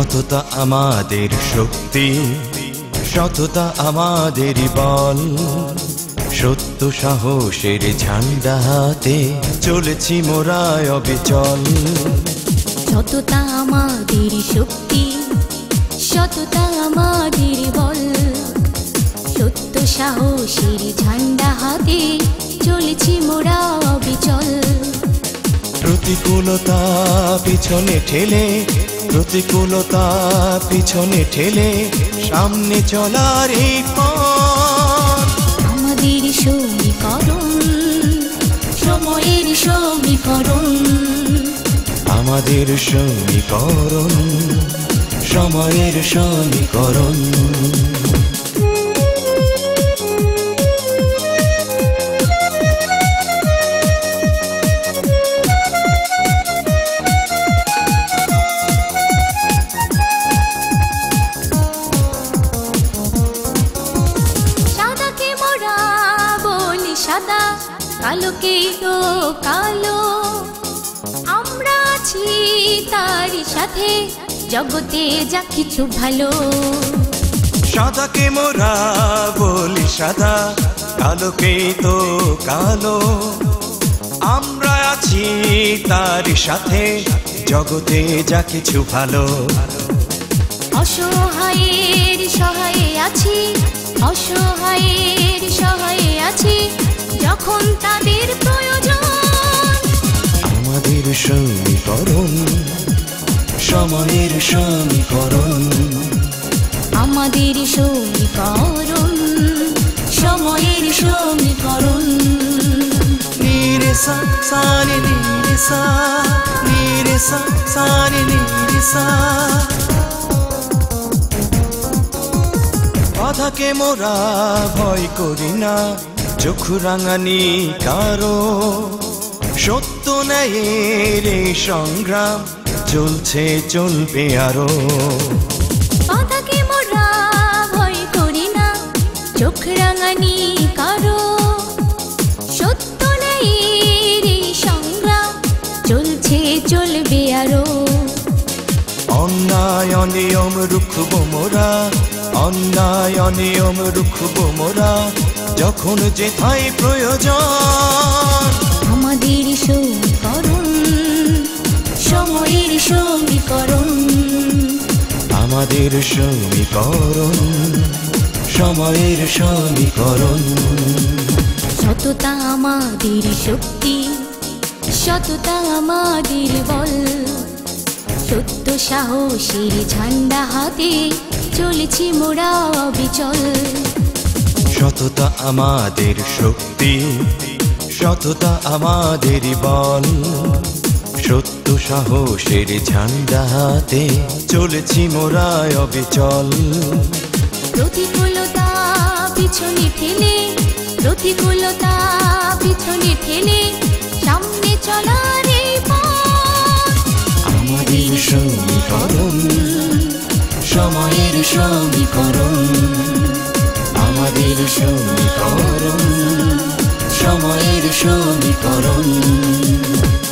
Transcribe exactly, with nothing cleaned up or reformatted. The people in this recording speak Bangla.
সততা আমাদের শক্তি, সততা আমাদের বল, সত্য সাহসের ঝান্ডা হাতে চলেছি মোরা অবিচল। সততা আমাদের শক্তি, সততা আমাদের বল, সত্য সাহসের ঝান্ডা হাতে চলেছি মোরা অবিচল। প্রতিকূলতা পিছনে ঠেলে, প্রতিকূলতা পিছনে ঠেলে সামনে চলার এই পথ আমাদের সমীকরণ, সময়ের সমীকরণ, আমাদের সমীকরণ, সময়ের সমীকরণ। কালোকে তো কালো, আমরা আছি তারই সাথে, জগতে যা কিছু ভালো। সাদাকে মোরা বলি সাদা, কালোকে তো কালো, আমরা আছি তারই সাথে, জগতে যা কিছু ভালো। অসহায়ের সহায়ে আছি, অসহায়ের সহায়ে আছি, যখন তাদের প্রয়োজন। আমাদের সমীকরণ, সময়ের সমীকরণ, আমাদের সমীকরণ, সময়ের সমীকরণ। নিরেসা সারে নিরেসা, নিরেসা সারে নিরেসা। বাধাকে মোরা ভয় করি না, চোখ রাঙানি কারো, সত্য ন্যায়ের এই সংগ্রাম চলছে চলবে আরো। বাধাকে মোরা ভয় করি না, চোখ রাঙানি কারো, সত্য ন্যায়ের এই সংগ্রাম চলছে চলবে আরো। অন্যায় অনিয়ম রুখবো মোরা, অন্যায় অনিয়ম রুখবো মোরা, যখন যেথায় প্রয়োজন। আমাদের সমীকরণ, সময়ের সমীকরণ, আমাদের সমীকরণ, সময়ের সমীকরণ। সততা আমাদের শক্তি, সততা আমাদের বল, সত্য সাহসের ঝান্ডা হাতে চলেছি মোরা অবিচল। সততা আমাদের শক্তি, সততা আমাদের বল, সত্য সাহসের ঝান্ডা হাতে চলেছি মোরা অবিচল। প্রতিকূলতা পিছনে ঠেলে, প্রতিকূলতা পিছনে ঠেলে সামনে চলার এই পথ আমাদের সমীকরণ, সময়ের সমীকরণ, আমাদের সমীকরণ, সময়ের সমীকরণ।